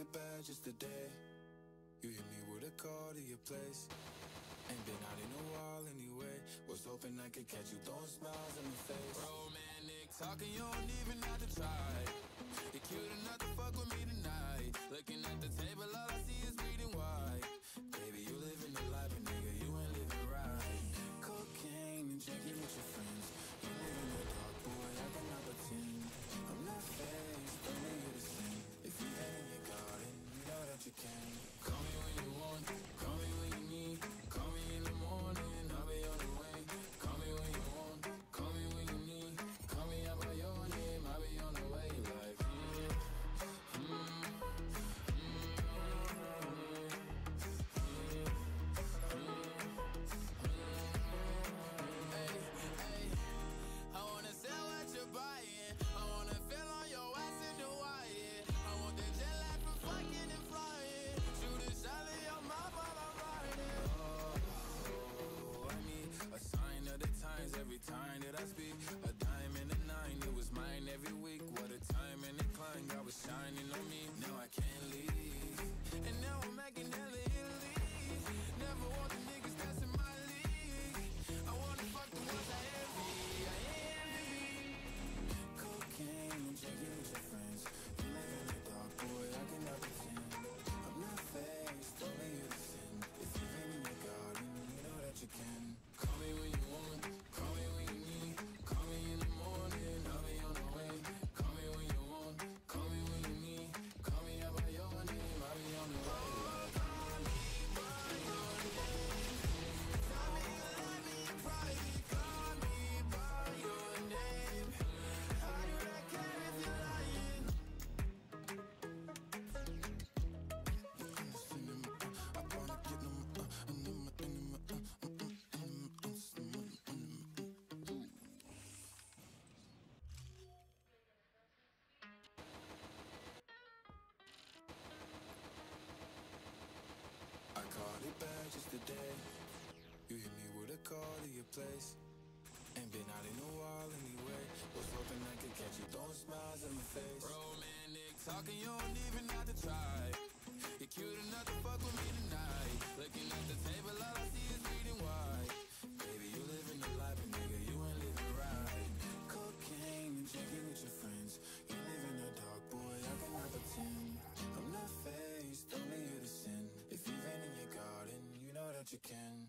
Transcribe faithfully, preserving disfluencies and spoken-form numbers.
it bad just today. You hit me with a call to your place. Ain't been out in a while anyway. Was hoping I could catch you throwing smiles in my face. Romantic talking, you don't even have to try. You're cute enough to fuck with me tonight. Looking at the table, all I see is bleeding white. Baby, you living the life, but nigga, you ain't living right. Cocaine and drinking with your friends. You live in the dark, boy, I cannot pretend. I'm not faced, only you to sin. If you ain't in your garden, you know that you can. Call me when you want, call me when you need. Call me in the morning, I'll be on the way. Call me when you want, call me when you need. Call me out by your name, I'll be on the way. Like, mm, mm, every time that I speak, a dime and a nine, it was mine every week. What a time and a climb, God was shining on me. Now I can't leave, and now I'm making hella Italy. Never want the niggas that's in my league. I wanna fuck the ones I envy, I envy. Cocaine and drinking with your friends. You live in the dark, boy, I cannot pretend. I'm not faced, only you to sin. If you've been in your garden, you know that you can. Call me when you want, call me when you need. Call me in the morning, I'll be on the way. Call me when you want, call me when you need. Call me out by your name, I'll be on the way. Call me by your name. Tell me you let me in private. Call me by your name. How do I care if you're lying? I wanna get them, uh, and them, and them, uh, just today. You hit me with a call to your place. Ain't been out in a while anyway. Was hoping I could catch you throwing smiles in my face. Romantic talking, you don't even have to try. You're cute enough to fuck with me tonight. Looking at the table, all I see is bleeding white. Baby, you living the life, but nigga, you ain't living right. Cocaine and drinking with your friends. You live in the dark, boy, I cannot pretend. I'm not faced, only you to sin. If you've been in your garden, you know that you can.